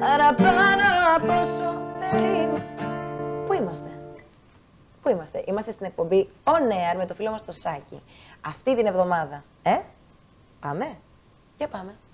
παραπάνω από όσο περίμενα. Πού είμαστε? Πού είμαστε? Είμαστε στην εκπομπή On Air με το φίλο μας το Σάκη. Αυτή την εβδομάδα. Πάμε? Για πάμε.